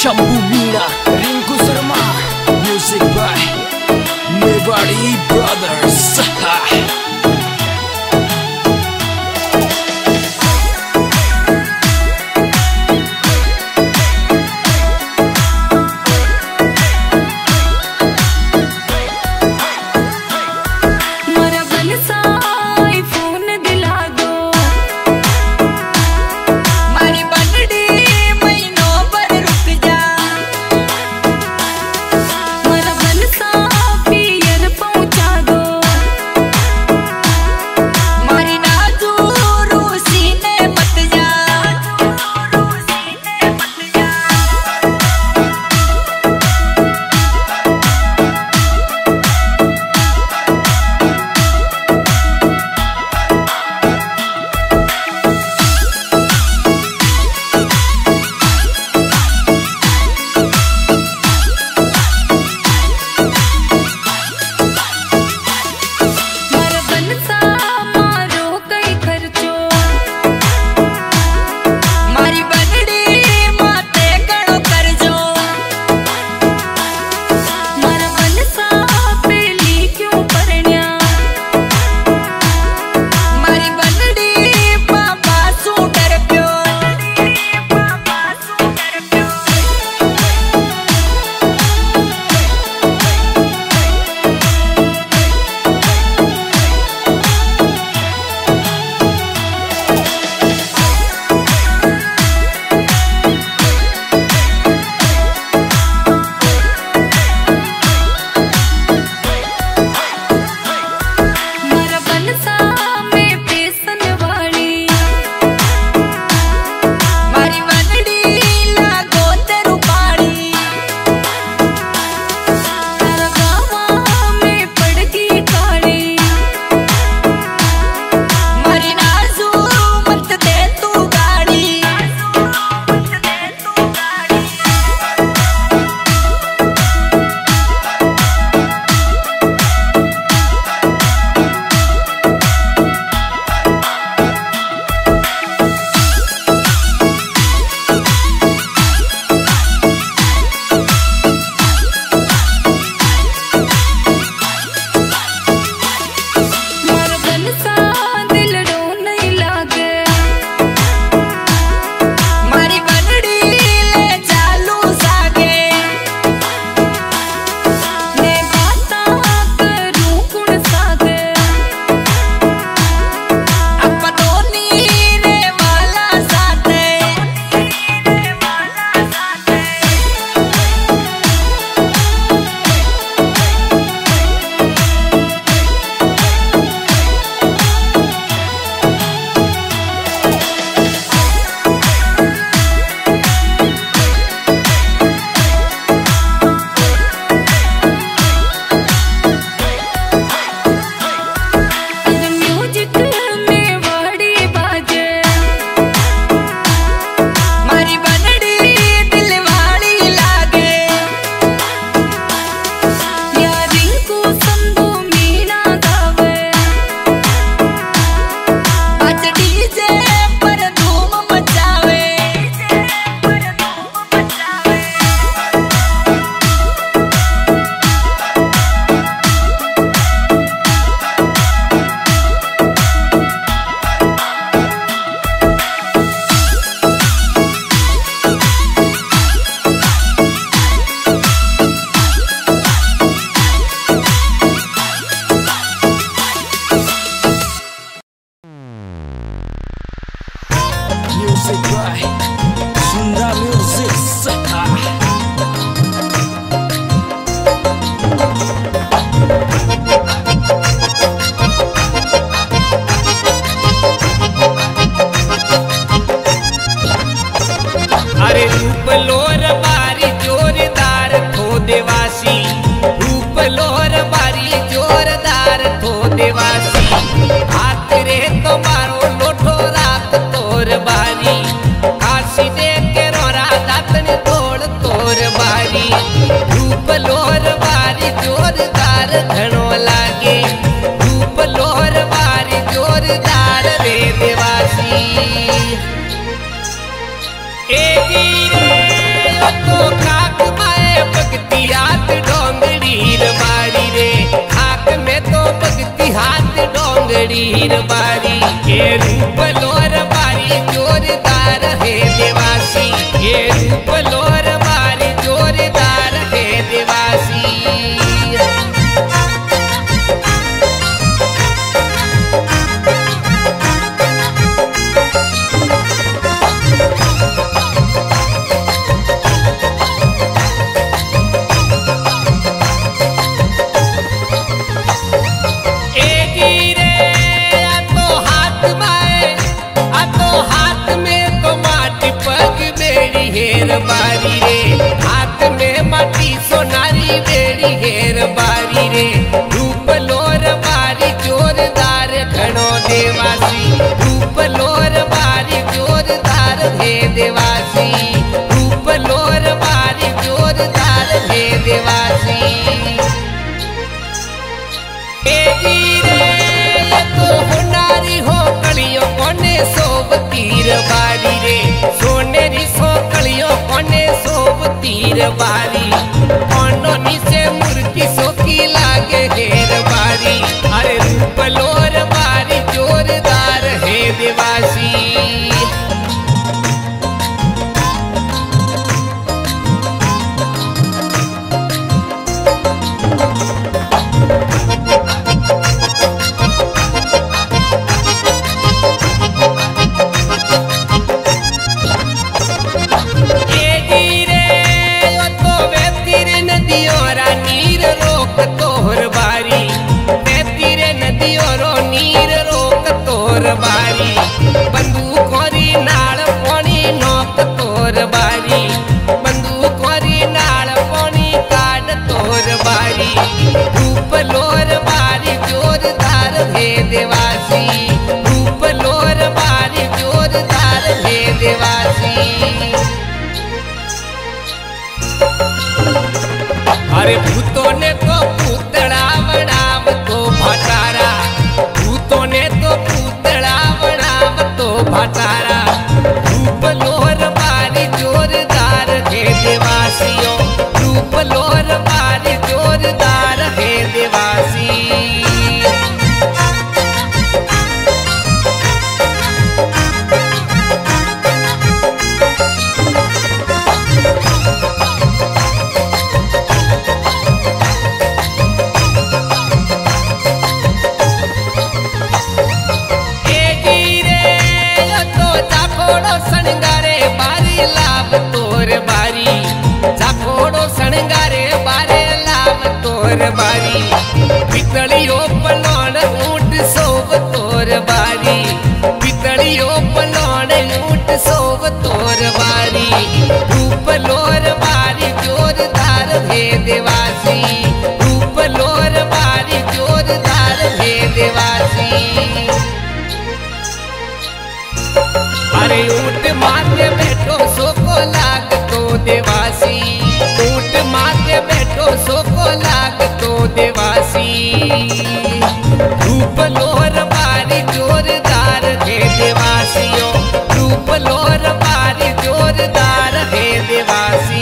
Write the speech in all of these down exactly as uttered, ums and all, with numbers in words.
Shambhu Meena, Rinku Sharma, music by Mewari brothers. ए गिरे तो तीर बारी ये रूप लोर बारी जोरदार है देवासी ये रूप लोर बारी जोरदार है देवासी हेर बारी रे हाथ में माटी सोनारी बेड़ी हेर बारी रे रूप लोर बारी जोरदार घणो देवासी रूप लोर बारी जोरदार हे देवासी रूप लोर बारी जोरदार हे देवासी रे तो होनारी हो कलियों कोने सोब तीर बारी रे सोनेरी सो कलियों कोने सोब तीर बारी कोनो नीचे मूर्ति सोकी लागे हेर बारी अरे रूप लोर बारी जोरदार है देवासी बारी बंदूक खोरी नाल पानी नौक तोर बारी बंदूक खोरी नाल पानी काट तोर बारी रूप लोर बारी जोरदार है देवासी रूप लोर बारी जोरदार है देवासी अरे भूतों ने तो पुतड़ा बनाव तो भटारा भूतों ने तो भटारा रूप लोर बारी जोरदार है देवासियों रूप लोर बारी जोरदार है देवासी बारी पितलियों पलौन ऊंट सोव तोर बारी पितलियों पलौन ऊंट सोव तोर बारी रूप लोर बारी जोरदार है देवासी रूप लोर बारी जोरदार है देवासी अरे ऊंट माथे बैठो सोको लाग तो देवासी ऊंट माथे बैठो सोको लाग तो देवासी रूप लोर बारी जोरदार है देवासियों रूप लोर बारी जोरदार है देवासी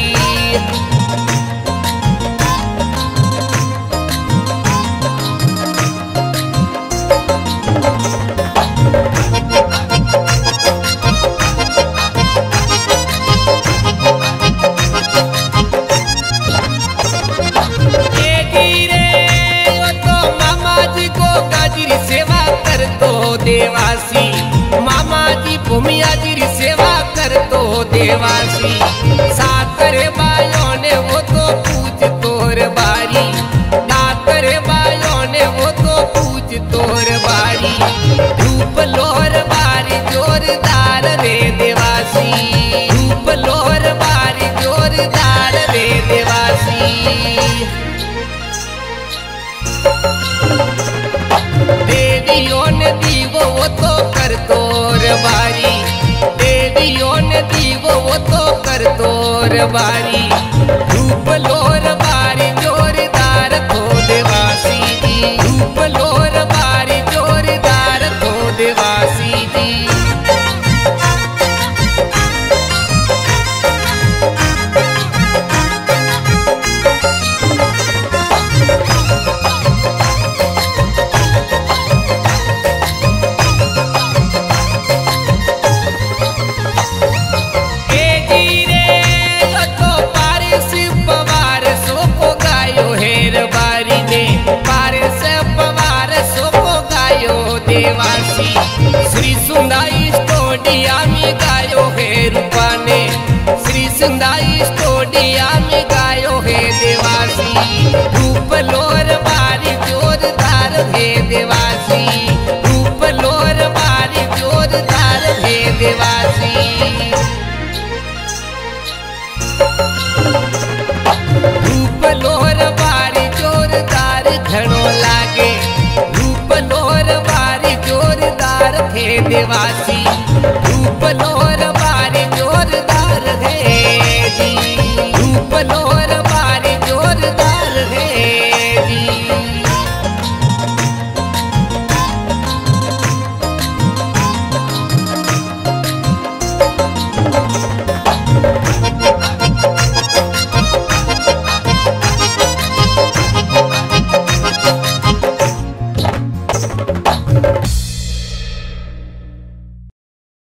देवासी मामा जी भूमिया जी सेवा कर तो देवासी सातरे बायों ने वो तो पूछ तोर बारी सातरे बायों ने वो तो पूछ तोर बारी रूप लोर बारी जोरदार रे देवासी रूप लोर बारी जोरदार रे देवासी देवियों ने दीवो वो तो कर तोर बारी देवियों ने दीवो वो तो कर तोर बारी रूप लोर बारी जोरदार तो देवासी जी रूप लोर बारी जोरदार तो देवासी जी श्री सुंदाई स्टोडिया में गायो है रूपाने, श्री सुंदाई स्टोडिया में गायो है देवासी। रूप लोर बारी जोरदार है देवासी, रूप लोर बारी जोरदार है देवासी। रूप लोर बारी जोरदार घणो लागे, रूप लोर बारी जोरदार थे देवासी। रूप लोर